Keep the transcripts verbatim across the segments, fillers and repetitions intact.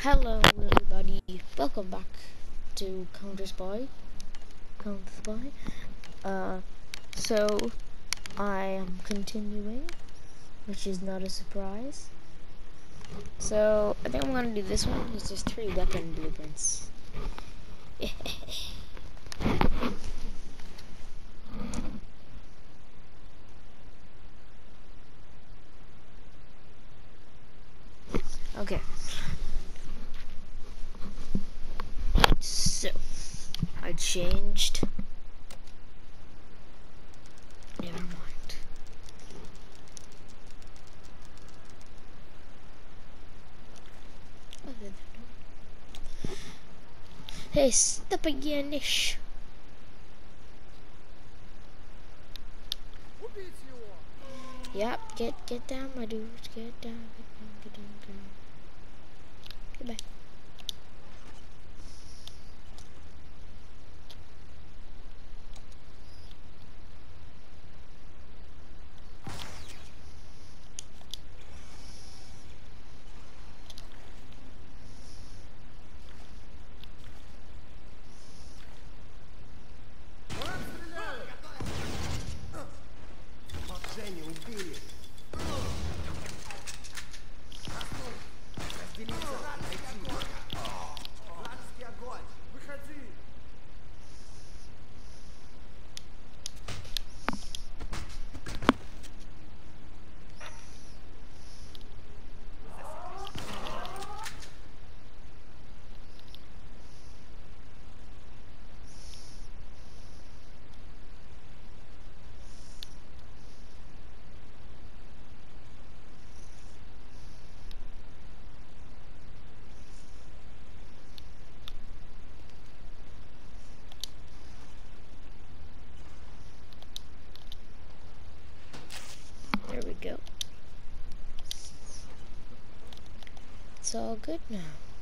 Hello everybody, welcome back to Counter Spy. Counter Spy. Uh, so I am continuing, which is not a surprise. So I think I'm gonna do this one. It's just three weapon blueprints. Okay. So I changed. Never mind. Hey, stop again, ish. Yep, get get down, my dude. Get down, get down, get down, get down. Goodbye. There we go. It's all good now.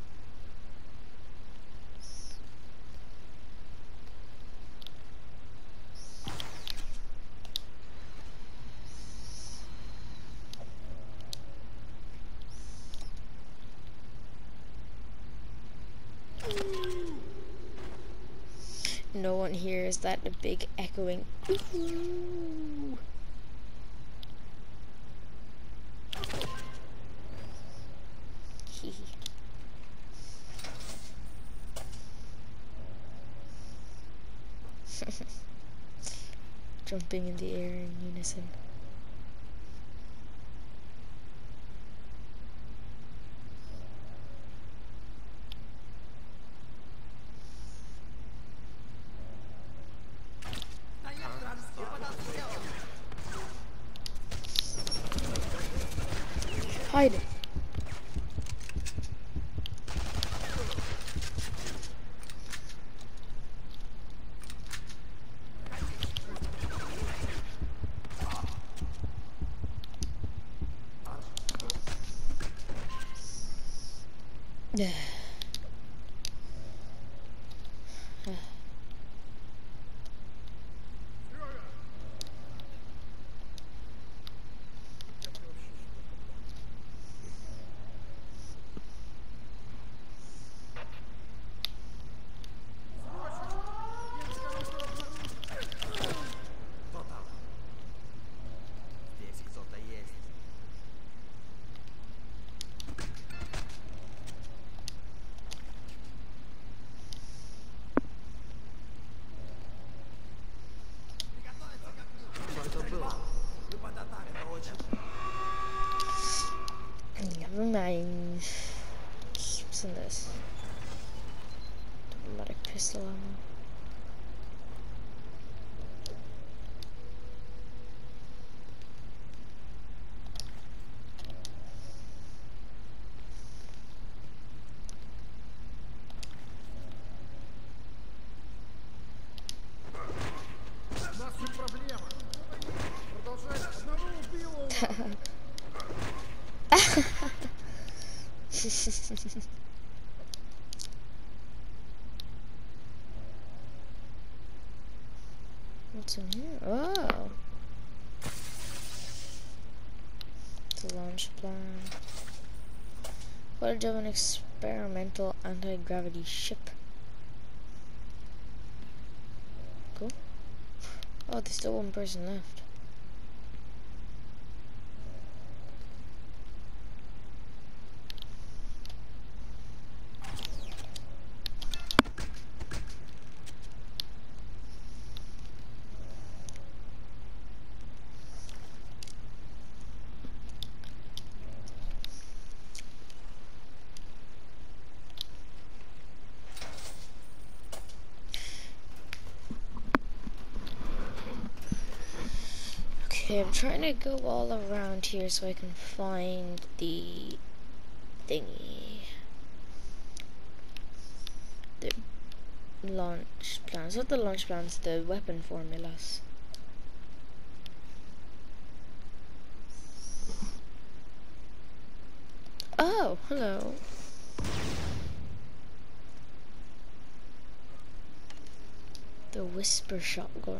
No one hears that the big echoing. Ooh. Jumping in the air in unison. Hide it. Yeah. Never mind. What's in this? Automatic pistol ammo. What's in here? Oh, it's a launch plan. What a German exp experimental anti-gravity ship. Cool. Oh, there's still one person left. Okay, I'm trying to go all around here so I can find the thingy. The launch plans. Not the launch plans, the weapon formulas. Oh, hello. The whisper shotgun.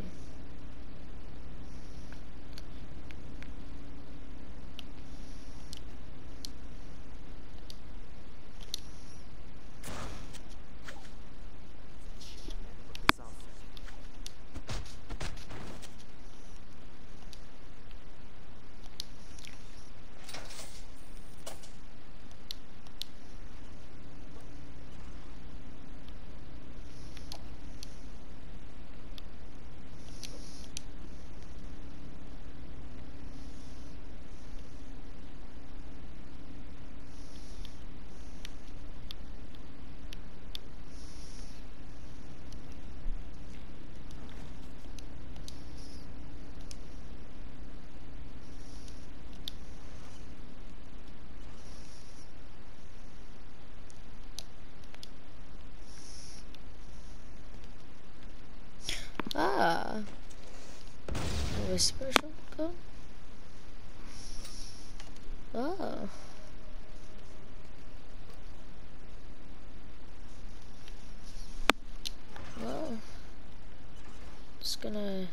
Ah, a whisper shotgun. Oh. Well, just gonna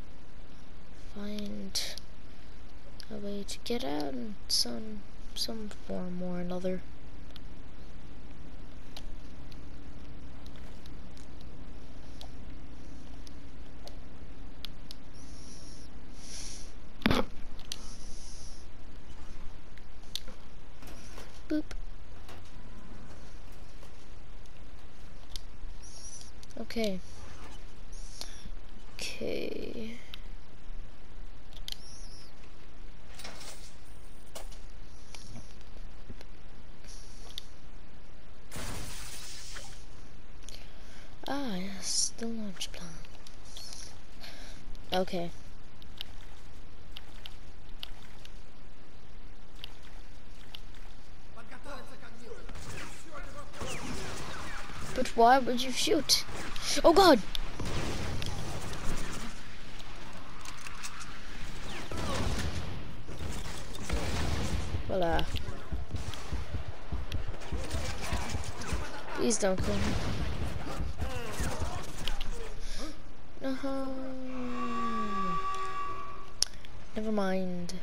find a way to get out in some some form or another. Boop. Okay. Okay. Ah, yes, the launch plan. Okay. But why would you shoot? Oh God! Voila. Please don't kill me. No. Never mind.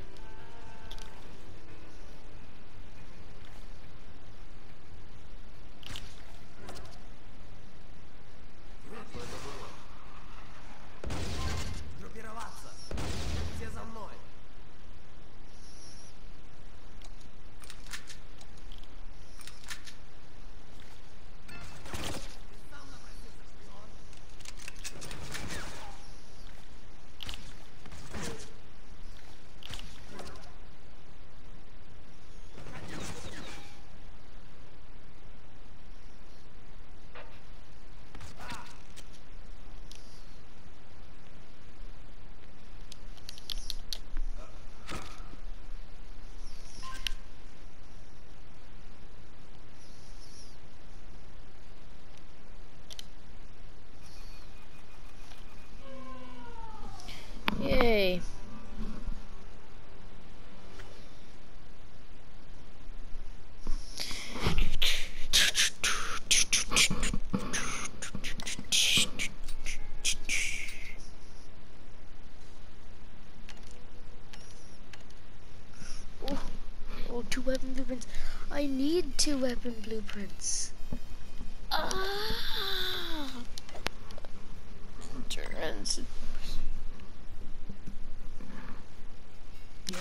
two weapon blueprints. I need two weapon blueprints. Ah! Endurance. Yeah.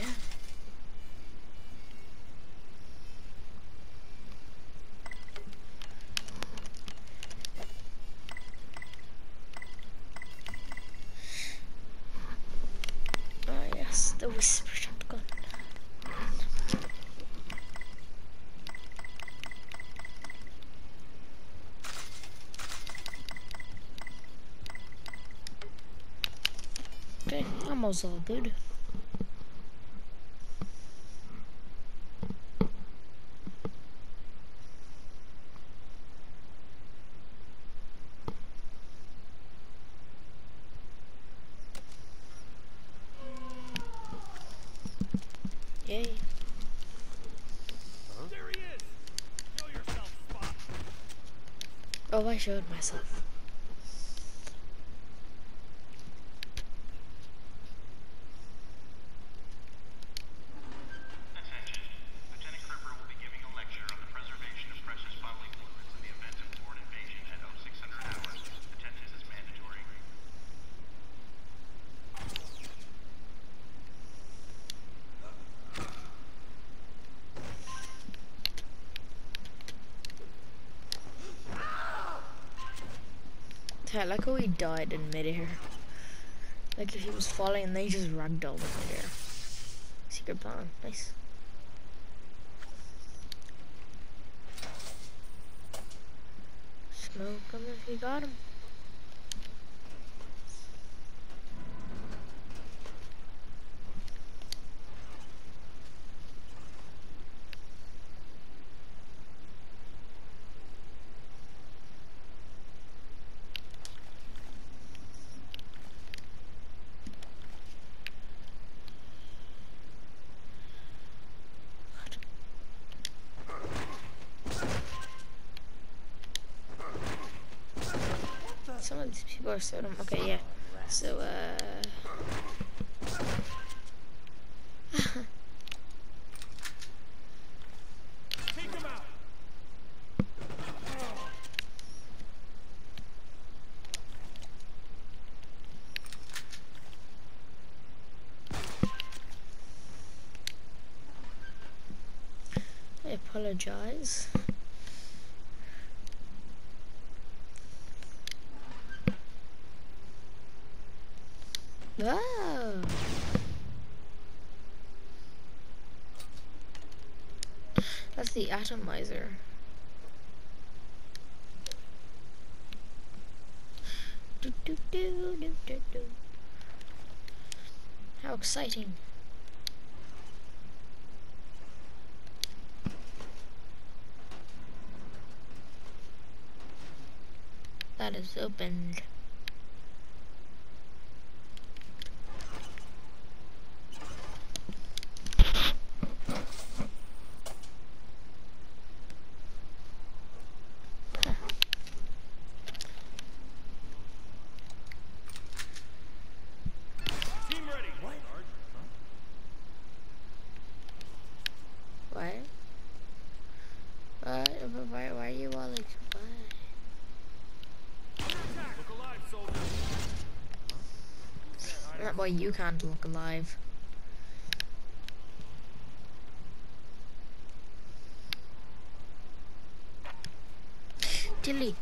Ah, yes, the whisper shotgun. Okay, almost all good. Yay. Huh? There he is. Show yourself, Spock. Oh, I showed myself. Attention. Lieutenant Cripper will be giving a lecture on the preservation of precious bodily fluids in the event of foreign invasion at oh six hundred hours. Attendance is mandatory. I like how he died in midair. Like if he was falling and they just ragdolled in midair. Secret plan, nice. Smoke him if you got him. Some of these people are so dumb. Okay, yeah. So, uh... Take him out. I apologize. Oh. That's the atomizer. Do, do, do, do, do, do. How exciting. That is opened. Team ready. What? What? What? Why, why are you all like, what? Look alive, soldier. Not why you can't look alive. Dilly.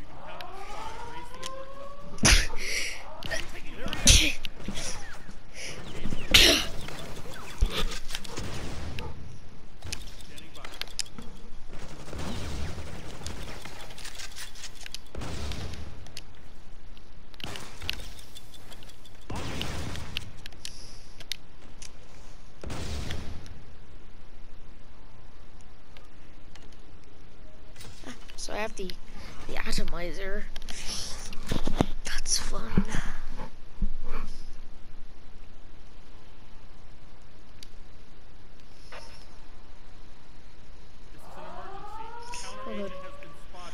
So I have the the atomizer. That's fun. This is an emergency. Counter agent has been spotted.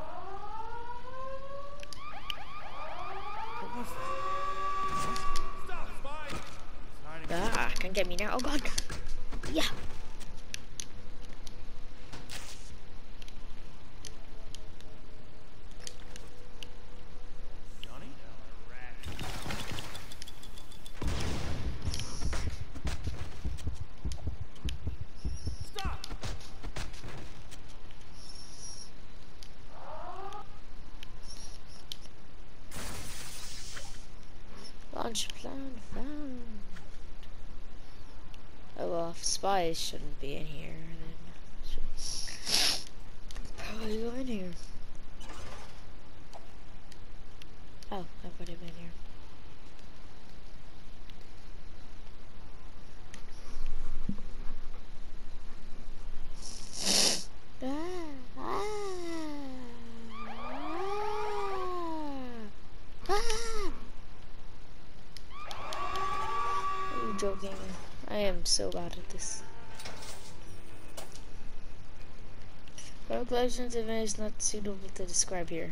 Over. Stop, spy! He's hiding. Ah, can't get me now. Oh god. Yeah. Launch plan found. Oh well, if spies shouldn't be in here, then should probably go in here. Oh, I've already been here. Ah, ah, ah, ah. Are you joking? I am so bad at this. Calculations of it is not suitable to describe here.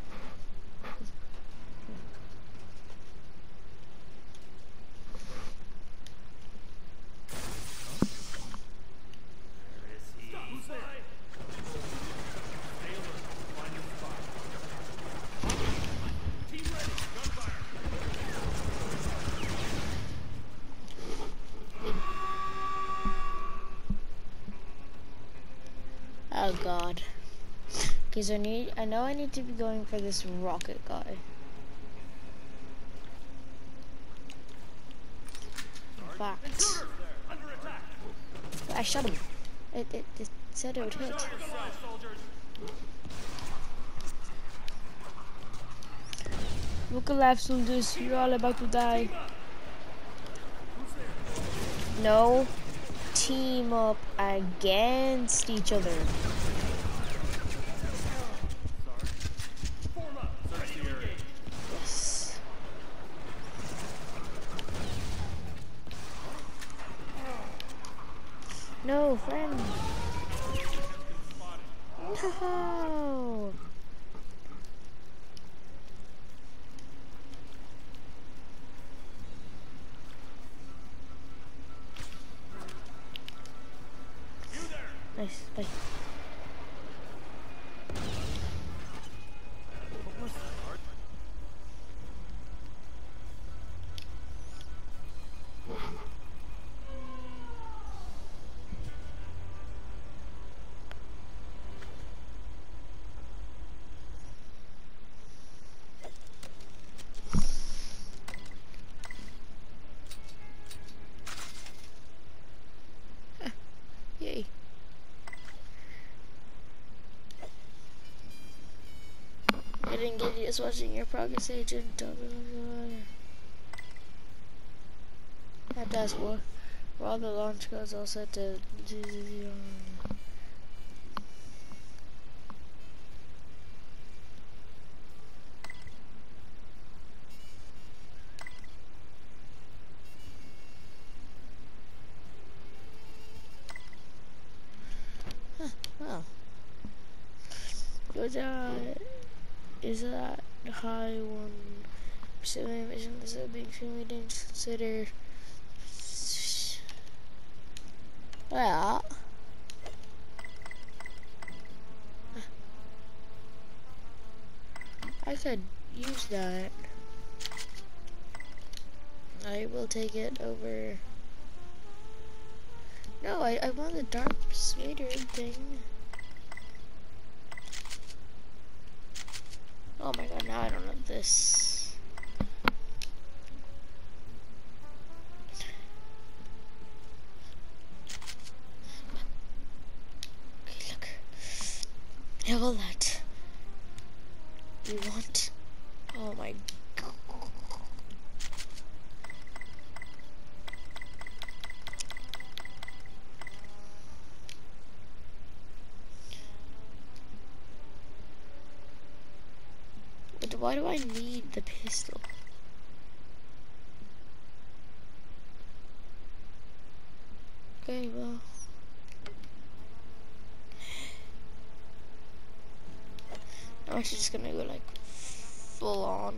Who's there? Stay alert. Find your spot. Team ready. Gunfire. Oh god. Okay, so I need I know I need to be going for this rocket guy. In fact, Intruder! Under attack! I shot him. It, it, it said it would hit. Show yourselves, soldiers! Look alive, soldiers. You're all about to die. Who's there? No. Team up against each other. Sorry. Form up. Search the area. Yes. No, friend. Spotted. No. You there! Nice, nice. What was that? Art? Yay. I didn't get you just watching your progress agent. That does work. While the launch codes all set to huh, well. Good job. Is that high one pursuing mission is that being extremely dangerous to consider? Well, I could use that. I will take it over. No, I, I want the Dark Persuader thing. Oh my god, now I don't have this. Okay, look. I have all that. You want? Oh my god. But why do I need the pistol? Okay, well. I'm actually just gonna go like full on.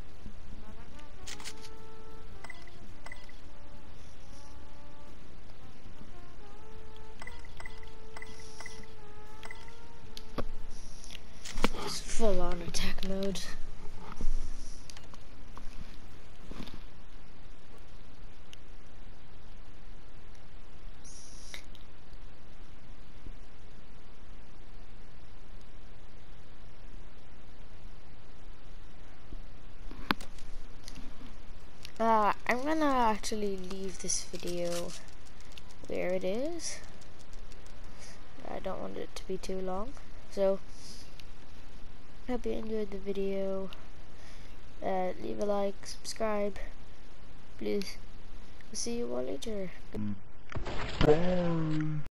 Just full on attack mode. Uh, I'm gonna actually leave this video where it is. I don't want it to be too long. So, hope you enjoyed the video. Uh, leave a like, subscribe, please. See you all later.